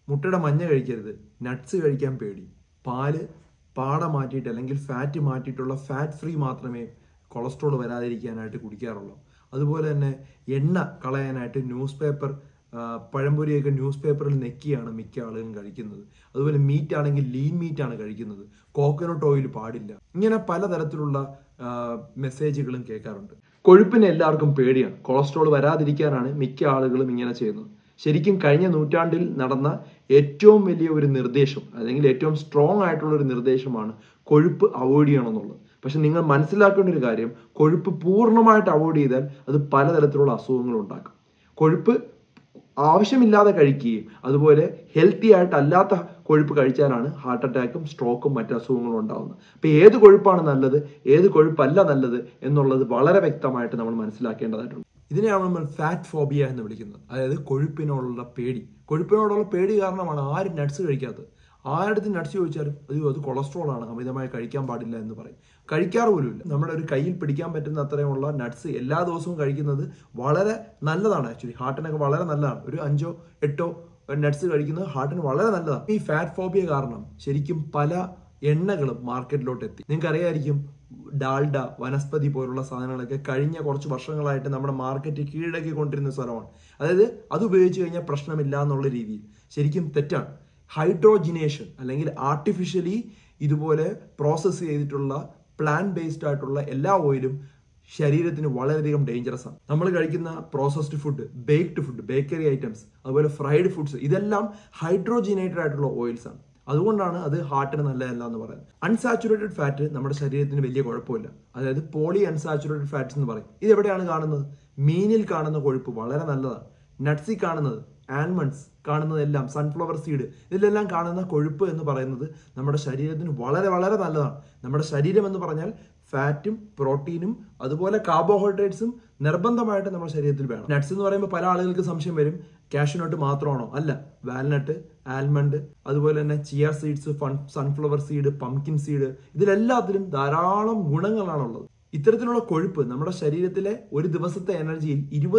മുട്ടയുടെ മഞ്ഞ കഴിക്കരുത്, നട്ട്സ് കഴിക്കാൻ പേടി, പാല് പാട മാറ്റിയിട്ട് അല്ലെങ്കിൽ ഫാറ്റ് മാറ്റിയിട്ടുള്ള ഫാറ്റ് ഫ്രീ മാത്രമേ കൊളസ്ട്രോൾ വരാതിരിക്കാനായിട്ട് കുടിക്കാറുള്ളൂ. അതുപോലെ തന്നെ എണ്ണ കളയാനായിട്ട് ന്യൂസ് പേപ്പർ, പഴംപൊരിയൊക്കെ ന്യൂസ് പേപ്പറിൽ നെക്കിയാണ് മിക്ക ആളുകളും കഴിക്കുന്നത്. അതുപോലെ മീറ്റ് ആണെങ്കിൽ ലീൻ മീറ്റ് ആണ് കഴിക്കുന്നത്. കോക്കനട്ട് ഓയിൽ പാടില്ല. ഇങ്ങനെ പലതരത്തിലുള്ള മെസ്സേജുകളും കേൾക്കാറുണ്ട്. കൊഴുപ്പിന് എല്ലാവർക്കും പേടിയാണ്. കൊളസ്ട്രോൾ വരാതിരിക്കാനാണ് മിക്ക ആളുകളും ഇങ്ങനെ ചെയ്യുന്നത്. ശരിക്കും കഴിഞ്ഞ നൂറ്റാണ്ടിൽ നടന്ന ഏറ്റവും വലിയ ഒരു നിർദ്ദേശം അല്ലെങ്കിൽ ഏറ്റവും സ്ട്രോങ് ആയിട്ടുള്ള ഒരു നിർദ്ദേശമാണ് കൊഴുപ്പ് അവോയ്ഡ് ചെയ്യണമെന്നുള്ളത്. പക്ഷെ നിങ്ങൾ മനസ്സിലാക്കേണ്ട ഒരു കാര്യം, കൊഴുപ്പ് പൂർണ്ണമായിട്ട് അവോയ്ഡ് ചെയ്താൽ അത് പലതരത്തിലുള്ള അസുഖങ്ങൾ ഉണ്ടാക്കും. കൊഴുപ്പ് ആവശ്യമില്ലാതെ കഴിക്കുകയും അതുപോലെ ഹെൽത്തി ആയിട്ടല്ലാത്ത കൊഴുപ്പ് കഴിച്ചാലാണ് ഹാർട്ട് അറ്റാക്കും സ്ട്രോക്കും മറ്റു അസുഖങ്ങളും ഉണ്ടാകുന്നത്. അപ്പൊ ഏത് കൊഴുപ്പാണ് നല്ലത്, ഏത് കൊഴുപ്പല്ല നല്ലത് എന്നുള്ളത് വളരെ വ്യക്തമായിട്ട് നമ്മൾ മനസ്സിലാക്കേണ്ടതായിട്ടുണ്ട്. ഇതിനെയാണ് നമ്മൾ ഫാറ്റ് ഫോബിയ എന്ന് വിളിക്കുന്നത്. അതായത് കൊഴുപ്പിനോടുള്ള പേടി. കൊഴുപ്പിനോടുള്ള പേടി കാരണമാണ് ആരും നട്ട്സ് കഴിക്കാത്തത്. ആരുടെ നട്ട്സ് ചോദിച്ചാലും അത് കൊളസ്ട്രോൾ ആണ്, അമിതമായി കഴിക്കാൻ പാടില്ല എന്ന് പറയും. കഴിക്കാറ് പോലുമില്ല. നമ്മുടെ ഒരു കയ്യിൽ പിടിക്കാൻ പറ്റുന്ന അത്രയുമുള്ള നട്ട്സ് എല്ലാ ദിവസവും കഴിക്കുന്നത് വളരെ നല്ലതാണ്. ആക്ച്വലി ഹാർട്ടിനൊക്കെ വളരെ നല്ലതാണ്. ഒരു 5-8 നട്ട്സ് കഴിക്കുന്നത് ഹാർട്ടിന് വളരെ നല്ലതാണ്. ഈ ഫാറ്റ് ഫോബിയ കാരണം ശരിക്കും പല എണ്ണകളും മാർക്കറ്റിലോട്ട് എത്തി. നിങ്ങൾക്ക് അറിയായിരിക്കും, ഡാൽഡ, വനസ്പതി പോലുള്ള സാധനങ്ങളൊക്കെ കഴിഞ്ഞ കുറച്ച് വർഷങ്ങളായിട്ട് നമ്മുടെ മാർക്കറ്റ് കീഴടക്കിക്കൊണ്ടിരുന്ന സ്ഥലമാണ്. അതായത് അത് ഉപയോഗിച്ച് കഴിഞ്ഞാൽ പ്രശ്നമില്ല എന്നുള്ള രീതിയിൽ. ശരിക്കും തെറ്റാണ്. ഹൈഡ്രോജിനേഷൻ അല്ലെങ്കിൽ ആർട്ടിഫിഷ്യലി ഇതുപോലെ പ്രോസസ്സ് ചെയ്തിട്ടുള്ള പ്ലാന്റ് ബേസ്ഡ് ആയിട്ടുള്ള എല്ലാ ഓയിലും ശരീരത്തിന് വളരെയധികം ഡേഞ്ചറസ് ആണ്. നമ്മൾ കഴിക്കുന്ന processed food, baked food, bakery items, അതുപോലെ ഫ്രൈഡ് ഫുഡ്സ്, ഇതെല്ലാം ഹൈഡ്രോജിനേറ്റഡ് ആയിട്ടുള്ള ഓയിൽസ് ആണ്. അതുകൊണ്ടാണ് അത് ഹാർട്ടിന് നല്ലതല്ല എന്ന് പറയുന്നത്. അൺസാച്ചുറേറ്റഡ് ഫാറ്റ് നമ്മുടെ ശരീരത്തിന് വലിയ കുഴപ്പമില്ല. അതായത് പോളി അൺസാച്ചുറേറ്റഡ് ഫാറ്റ്സ് എന്ന് പറയും. ഇത് എവിടെയാണ് കാണുന്നത്? മീനിൽ കാണുന്ന കൊഴുപ്പ് വളരെ നല്ലതാണ്. നട്ട്സിൽ കാണുന്നത്, ആൽമണ്ട്സ് കാണുന്നതെല്ലാം, സൺഫ്ലവർ സീഡ്, ഇതിലെല്ലാം കാണുന്ന കൊഴുപ്പ് എന്ന് പറയുന്നത് നമ്മുടെ ശരീരത്തിന് വളരെ വളരെ നല്ലതാണ്. നമ്മുടെ ശരീരം എന്ന് പറഞ്ഞാൽ ഫാറ്റും പ്രോട്ടീനും അതുപോലെ കാർബോഹൈഡ്രേറ്റ്സും നിർബന്ധമായിട്ട് നമ്മുടെ ശരീരത്തിൽ വേണം. നട്ട്സ് എന്ന് പറയുമ്പോൾ പല ആളുകൾക്ക് സംശയം വരും, കാഷ്യൂനട്ട് മാത്രമാണോ? അല്ല, വാൽനട്ട്, ആൽമണ്ട്, അതുപോലെ തന്നെ chia seeds, sunflower seed, pumpkin seed, ഇതിലെല്ലാത്തിലും ധാരാളം ഗുണങ്ങളാണുള്ളത്. ഇത്തരത്തിലുള്ള കൊഴുപ്പ് നമ്മുടെ ശരീരത്തിലെ ഒരു ദിവസത്തെ എനർജിയിൽ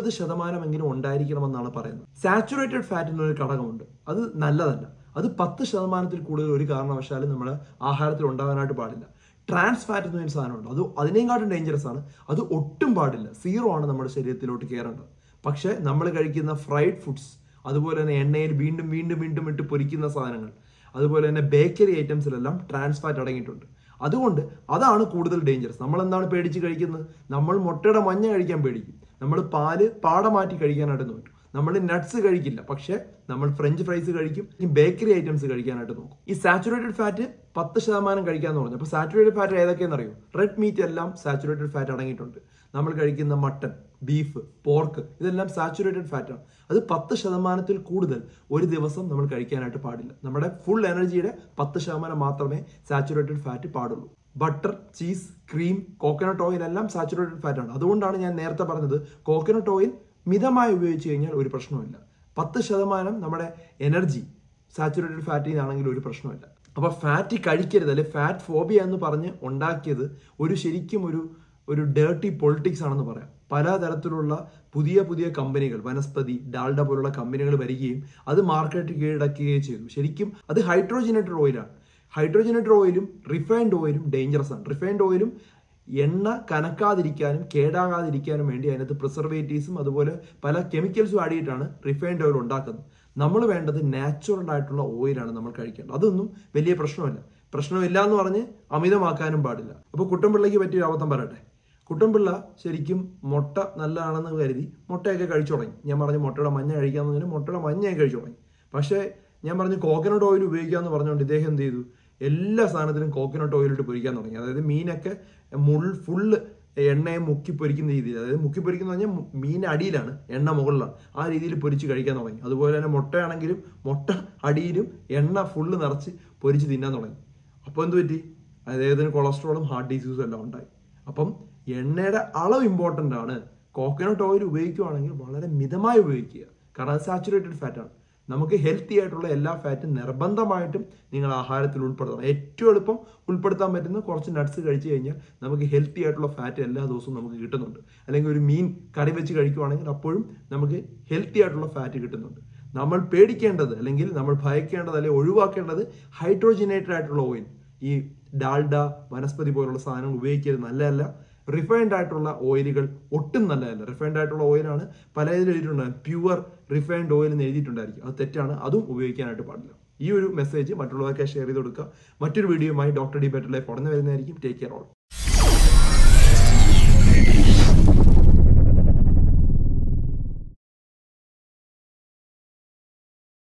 20% ഉണ്ടായിരിക്കണമെന്നാണ് പറയുന്നത്. സാച്ചുറേറ്റഡ് ഫാറ്റ് എന്നൊരു ഘടകമുണ്ട്. അത് നല്ലതല്ല. അത് 10% കൂടുതൽ ഒരു കാരണവശാലും നമ്മുടെ ആഹാരത്തിൽ ഉണ്ടാകാനായിട്ട് പാടില്ല. ട്രാൻസ് ഫാറ്റ് എന്നൊരു സാധനമുണ്ട്. അത് അതിനേക്കാട്ടും ഡേഞ്ചറസ് ആണ്. അത് ഒട്ടും പാടില്ല. 0 ആണ് നമ്മുടെ ശരീരത്തിലോട്ട് കയറേണ്ടത്. പക്ഷെ നമ്മൾ കഴിക്കുന്ന ഫ്രൈഡ് ഫുഡ്സ്, അതുപോലെ തന്നെ എണ്ണയിൽ വീണ്ടും വീണ്ടും വീണ്ടും ഇട്ട് പൊരിക്കുന്ന സാധനങ്ങൾ, അതുപോലെ തന്നെ ബേക്കറി ഐറ്റംസിലെല്ലാം ട്രാൻസ് ഫാറ്റ് അടങ്ങിയിട്ടുണ്ട്. അതുകൊണ്ട് അതാണ് കൂടുതൽ ഡേഞ്ചറസ്. നമ്മൾ എന്താണ് പേടിച്ച് കഴിക്കുന്നത്? നമ്മൾ മുട്ടയുടെ മഞ്ഞ കഴിക്കാൻ പേടിക്കും. നമ്മൾ പാല് പാട മാറ്റി കഴിക്കാനായിട്ട് നോക്കും. നമ്മൾ നട്ട്സ് കഴിക്കില്ല, പക്ഷെ നമ്മൾ ഫ്രഞ്ച് ഫ്രൈസ് കഴിക്കും, ബേക്കറി ഐറ്റംസ് കഴിക്കാനായിട്ട് നോക്കും. ഈ സാച്ചുറേറ്റഡ് ഫാറ്റ് 10% കഴിക്കാന്ന് പറഞ്ഞു. അപ്പൊ സാച്ചുറേറ്റഡ് ഫാറ്റ് ഏതൊക്കെയെന്ന് അറിയോ? റെഡ് മീറ്റ് എല്ലാം സാച്ചുറേറ്റഡ് ഫാറ്റ് അടങ്ങിയിട്ടുണ്ട്. നമ്മൾ കഴിക്കുന്ന മട്ടൺ, ബീഫ്, പോർക്ക്, ഇതെല്ലാം സാച്ചുറേറ്റഡ് ഫാറ്റാണ്. അത് 10% കൂടുതൽ ഒരു ദിവസം നമ്മൾ കഴിക്കാനായിട്ട് പാടില്ല. നമ്മുടെ ഫുൾ എനർജിയുടെ 10% മാത്രമേ സാച്ചുറേറ്റഡ് ഫാറ്റ് പാടുള്ളൂ. Butter, cheese, cream, coconut oil എല്ലാം സാച്ചുറേറ്റഡ് ഫാറ്റാണ്. അതുകൊണ്ടാണ് ഞാൻ നേരത്തെ പറഞ്ഞത്, കോക്കനട്ട് ഓയിൽ മിതമായി ഉപയോഗിച്ച് കഴിഞ്ഞാൽ ഒരു പ്രശ്നമില്ല. 10% നമ്മുടെ എനർജി സാച്ചുറേറ്റഡ് ഫാറ്റിൽ നിന്നാണെങ്കിൽ ഒരു പ്രശ്നമില്ല. അപ്പൊ ഫാറ്റ് കഴിക്കരുത്, അല്ലെ ഫാറ്റ് ഫോബിയ എന്ന് പറഞ്ഞ് ഉണ്ടാക്കിയത് ശരിക്കും ഒരു ഡേർട്ടി പൊളിറ്റിക്സ് ആണെന്ന് പറയാം. പലതരത്തിലുള്ള പുതിയ പുതിയ കമ്പനികൾ, വനസ്പതി, ഡാൽഡ പോലുള്ള കമ്പനികൾ വരികയും അത് മാർക്കറ്റ് കീഴടക്കുകയും ചെയ്തു. ശരിക്കും അത് ഹൈഡ്രോജനേറ്റഡ് ഓയിലാണ്. ഹൈഡ്രോജനേറ്റഡ് ഓയിലും റിഫൈൻഡ് ഓയിലും ഡേഞ്ചറസ് ആണ്. റിഫൈൻഡ് ഓയിലും എണ്ണ കനക്കാതിരിക്കാനും കേടാകാതിരിക്കാനും വേണ്ടി അതിനകത്ത് പ്രിസർവേറ്റീവ്സും അതുപോലെ പല കെമിക്കൽസും ആഡിയിട്ടാണ് റിഫൈൻഡ് ഓയിൽ ഉണ്ടാക്കുന്നത്. നമ്മൾ വേണ്ടത് നാച്ചുറൽ ആയിട്ടുള്ള ഓയിലാണ് നമ്മൾ കഴിക്കേണ്ടത്. അതൊന്നും വലിയ പ്രശ്നമില്ല എന്ന് പറഞ്ഞ് അമിതമാക്കാനും പാടില്ല. അപ്പോൾ കുട്ടൻപിള്ളയ്ക്ക് പറ്റിയൊരു അബദ്ധം പറയട്ടെ. കുട്ടൻപിള്ള ശരിക്കും മുട്ട നല്ലതാണെന്ന് കരുതി മുട്ടയൊക്കെ കഴിച്ചു തുടങ്ങി. ഞാൻ പറഞ്ഞു മുട്ടയുടെ മഞ്ഞ കഴിക്കാമെന്ന് പറഞ്ഞാൽ മുട്ടയുടെ മഞ്ഞയൊക്കെ കഴിച്ചു തുടങ്ങി. പക്ഷേ ഞാൻ പറഞ്ഞു കോക്കനട്ട് ഓയിൽ ഉപയോഗിക്കാമെന്ന് പറഞ്ഞുകൊണ്ട് ഇദ്ദേഹം എന്ത് ചെയ്തു? എല്ലാ സാധനത്തിലും കോക്കനട്ട് ഓയിലിട്ട് പൊരിക്കാൻ തുടങ്ങി. അതായത് മീനൊക്കെ ഫുള്ള് എണ്ണയെ മുക്കി പൊരിക്കുന്ന രീതിയിൽ, അതായത് മുക്കി പൊരിക്കുന്ന പറഞ്ഞാൽ മീൻ അടിയിലാണ്, എണ്ണ മുകളിലാണ്, ആ രീതിയിൽ പൊരിച്ച് കഴിക്കാൻ തുടങ്ങി. അതുപോലെ തന്നെ മുട്ടയാണെങ്കിലും മുട്ട അടിയിലും എണ്ണ ഫുള്ള് നിറച്ച് പൊരിച്ച് തിന്നാൻ തുടങ്ങി. അപ്പോൾ എന്ത് പറ്റി? അദ്ദേഹത്തിന് കൊളസ്ട്രോളും ഹാർട്ട് ഡിസീസും എല്ലാം ഉണ്ടായി. അപ്പം എണ്ണയുടെ അളവ് ഇമ്പോർട്ടൻ്റ് ആണ്. കോക്കനട്ട് ഓയിൽ ഉപയോഗിക്കുകയാണെങ്കിൽ വളരെ മിതമായി ഉപയോഗിക്കുക. കാരണം അത് സാച്ചുറേറ്റഡ് ഫാറ്റാണ്. നമുക്ക് ഹെൽത്തി ആയിട്ടുള്ള എല്ലാ ഫാറ്റും നിർബന്ധമായിട്ടും നിങ്ങൾ ആഹാരത്തിൽ ഉൾപ്പെടുത്തണം. ഏറ്റവും എളുപ്പം ഉൾപ്പെടുത്താൻ പറ്റുന്ന കുറച്ച് നട്ട്സ് കഴിച്ചു കഴിഞ്ഞാൽ നമുക്ക് ഹെൽത്തി ആയിട്ടുള്ള ഫാറ്റ് എല്ലാ ദിവസവും നമുക്ക് കിട്ടുന്നുണ്ട്. അല്ലെങ്കിൽ ഒരു മീൻ കറി വെച്ച് കഴിക്കുകയാണെങ്കിൽ അപ്പോഴും നമുക്ക് ഹെൽത്തി ആയിട്ടുള്ള ഫാറ്റ് കിട്ടുന്നുണ്ട്. നമ്മൾ പേടിക്കേണ്ടത് അല്ലെങ്കിൽ നമ്മൾ ഭയക്കേണ്ടത് അല്ലെങ്കിൽ ഒഴിവാക്കേണ്ടത് ഹൈഡ്രോജനേറ്റഡ് ആയിട്ടുള്ള ഓയിൽ. ഈ ഡാൽഡ, വനസ്പതി പോലുള്ള സാധനങ്ങൾ ഉപയോഗിക്കരുത്, നല്ലതല്ല. റിഫൈൻഡ് ആയിട്ടുള്ള ഓയിലുകൾ ഒട്ടും നല്ലതല്ല. റിഫൈൻഡ് ആയിട്ടുള്ള ഓയിലാണ് പലതിലും എഴുതിയിട്ടുണ്ടാകും, പ്യുവർ റിഫൈൻഡ് ഓയിൽ എന്ന് എഴുതിയിട്ടുണ്ടായിരിക്കും. അത് തെറ്റാണ്, അതും ഉപയോഗിക്കാനായിട്ട് പാടില്ല. ഈ ഒരു മെസ്സേജ് മറ്റുള്ളവർക്കായി ഷെയർ ചെയ്ത് കൊടുക്കുക. മറ്റൊരു വീഡിയോയുമായി ഡോക്ടർ ഡി ബെറ്റർ ലൈഫ് ഉടനെ വരുന്നതായിരിക്കും. Take care all.